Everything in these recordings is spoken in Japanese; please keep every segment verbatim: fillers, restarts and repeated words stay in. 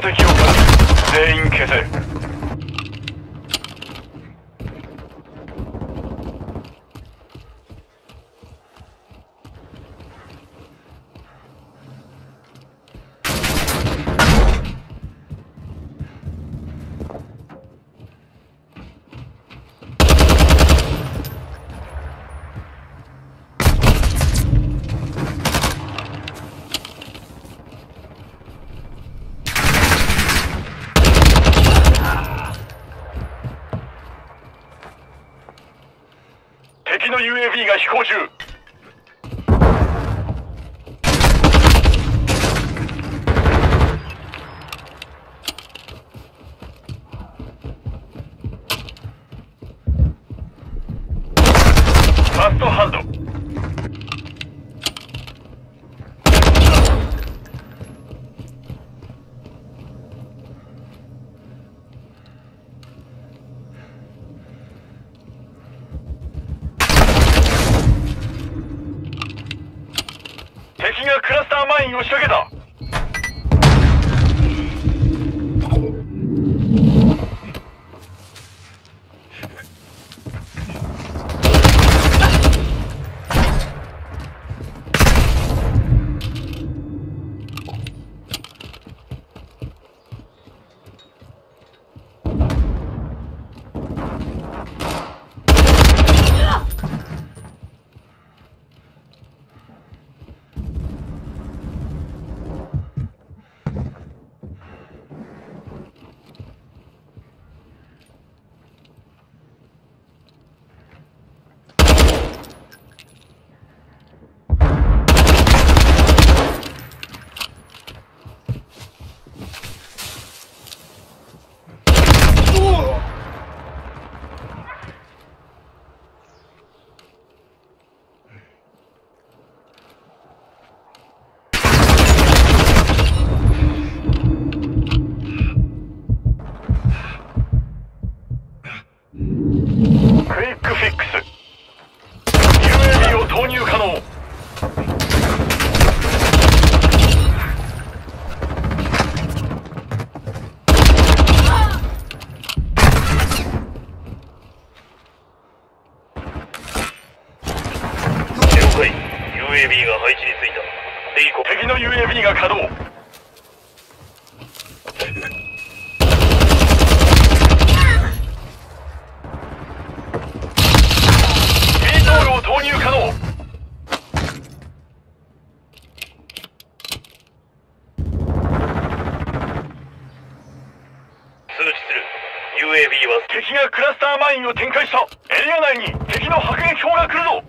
敵を感じ、全員消せ。敵の ユーエービー が飛行中。ファストハンド。敵がクラスターマインを仕掛けた。敵の ユーエービー が稼働。ビートールを投入可能。通知する。 ユーエービー は敵がクラスターマインを展開した。エリア内に敵の迫撃砲が来るぞ。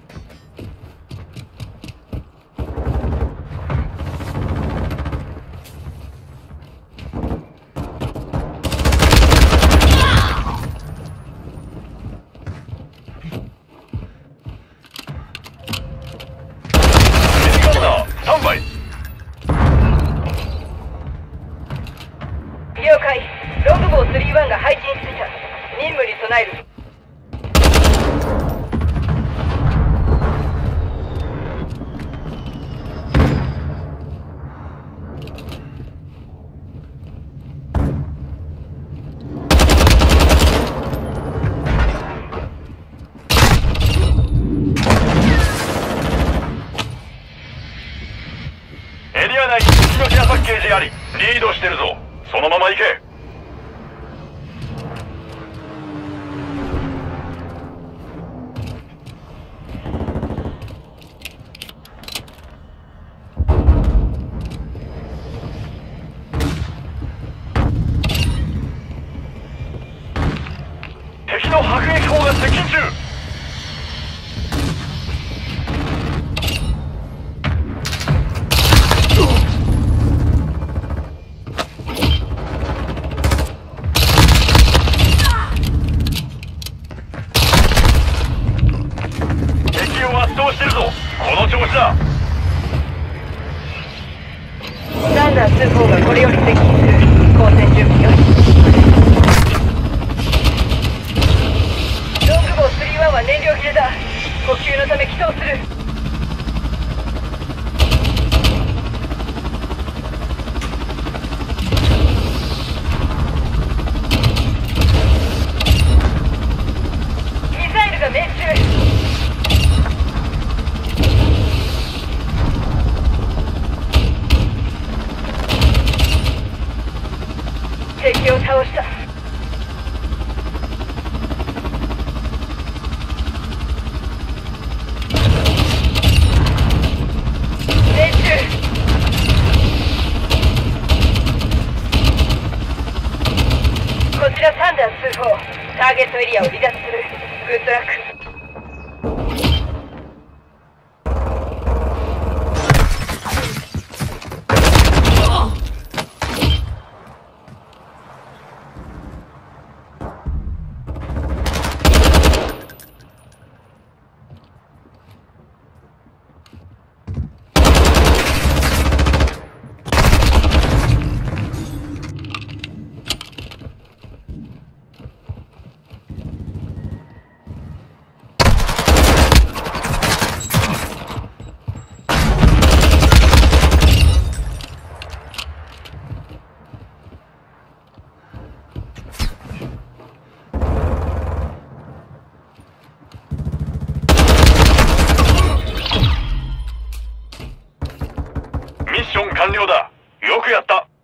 了解。ログボースリーワンが配置についた。任務に備える。 エリア内に敵のケアパッケージあり、リードしてるぞ。そのまま行け。敵の迫撃砲が接近中。してるぞ。この調子だ。 ランナー通報がこれより接近する。交戦準備よし。ロングボースリーワンは燃料切れだ。補給のため起動する。 敵を倒した。命中。こちらサンダー通報。ターゲットエリアを離脱する。グッドラック。 ミッション完了だ。よくやった。